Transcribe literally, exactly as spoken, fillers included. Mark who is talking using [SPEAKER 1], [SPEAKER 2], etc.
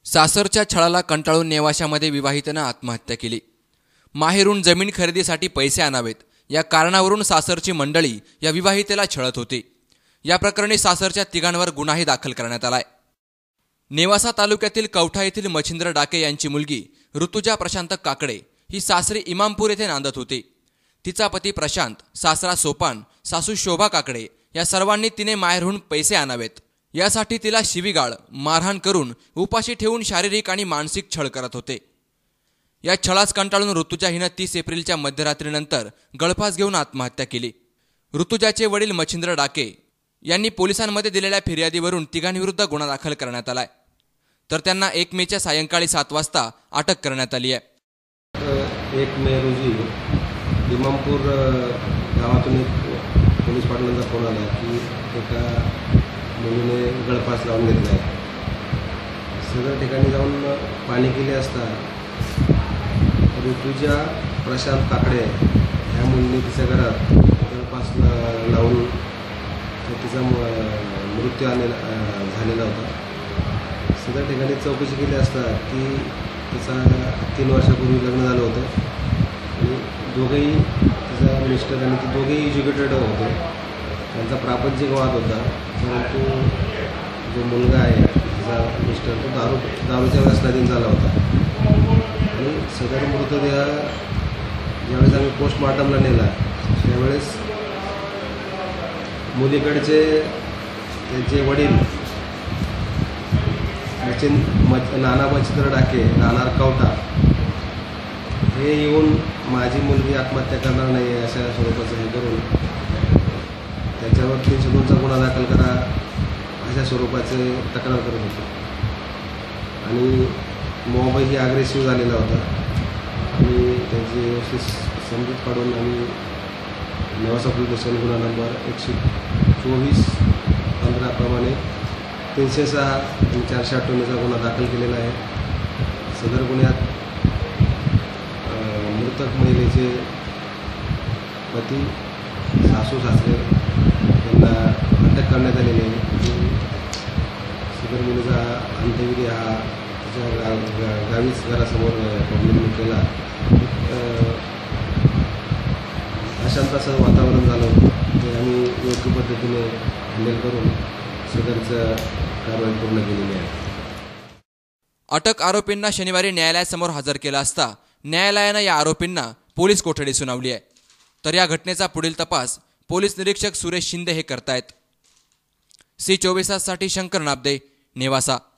[SPEAKER 1] सासरच्या छळाला कंटाळून नेवाशामध्ये विवाहितेनं आत्महत्या केली। माहेरून जमीन खरेदीसाठी पैसे आणावेत या कारणावरून सासरची मंडळी या विवाहितेला छळत होती। या प्रकरणी सासरच्या तिघांवर गुन्हाही दाखल करण्यात आलाय। नेवासा तालुक्यातील कवठा येथील मच्छिंद्र डाके यांची मुलगी ऋतुजा प्रशांत काकडे ही सासरी इमामपूर येथे नांदत होती। तिचा पती प्रशांत, सासरा सोपान, सासू शोभा काकडे या सर्वांनी तिने माहेरून पैसे आणावेत यासाठी तिला शिवीगाळ, मारहाण करून उपाशी ठेवून शारीरिक आणि मानसिक छळ करत होते। या छळास कंटाळून ऋतुजा हिनं तीस एप्रिलच्या मध्यरात्रीनंतर गळफास घेऊन आत्महत्या केली। ऋतुजाचे वडील मच्छिंद्र डाके यांनी पोलिसांमध्ये दिलेल्या फिर्यादीवरून तिघांविरुद्ध गुन्हा दाखल करण्यात आलाय, तर त्यांना एक मेच्या सायंकाळी सात वाजता अटक करण्यात आली आहे।
[SPEAKER 2] एक मे रोजी इमामपूर गावातून एक पोलीस पाटलांचा फोन आला की एका मुलीने गळफास लावून घेतला आहे। सदर ठिकाणी जाऊन पाणी केले असता ऋतुजा प्रशांत काकडे ह्या मुलीने तिच्या घरात गळफास लावून तिचा मृत्यू आलेला झालेला होता। सदर ठिकाणी चौकशी केली असता की तिचा तीन वर्षापूर्वी लग्न झालं होतं आणि दोघेही तिचा मिस्टर आणि ती दोघेही एज्युकेटेड होते। त्यांचा प्रापंचिक वाद होता, परंतु जो मुलगा आहे तिचा मिस्टर तो दारू दारूच्या व्यसनाधीन झाला होता आणि सदर मृतदेह ज्यावेळेस आम्ही पोस्टमॉर्टमला नेला त्यावेळेस मुलीकडचे त्यांचे वडील मचिन मच नाना मच्छिंद्र डाके राहणार कवठा हे येऊन माझी मुलगी आत्महत्या करणार नाही अशा स्वरूपाचं हे करून त्याच्यावर तीनशे दोनचा गुन्हा दाखल करा अशा स्वरूपाचे तक्रार करत होते आणि मोबाईलही अग्रेसिव्ह झालेला होता आणि त्यांची व्यवस्थित समजूत काढून आम्ही नेवासा पोलीस स्टेशन गुन्हा नंबर एकशे चोवीस पंधरा प्रमाणे तीनशे सहा आणि चारशे अठ्ठ्याण्णवचा गुन्हा दाखल केलेला आहे। सदर गुन्ह्यात मृतक महिलेचे पती, सासू सासरे यांना अटक करण्यात आलेली आहे। सदर मुलीचा अंत्यविधी हा तिच्या गावीच घरासमोर पब्लिकने केला। अशांत असं वातावरण झालं होतं ते आम्ही योग्य पद्धतीने हँडल करून सदरचं कारवाई पूर्ण केलेली आहे।
[SPEAKER 1] अटक आरोपींना शनिवारी न्यायालयासमोर हजर केला असता न्यायालयानं या आरोपींना पोलीस कोठडी सुनावली आहे। तर या घटनेचा पुढील तपास पोलीस निरीक्षक सुरेश शिंदे हे करतायत। सी चोवीस ताससाठी शंकर नाबदे, नेवासा।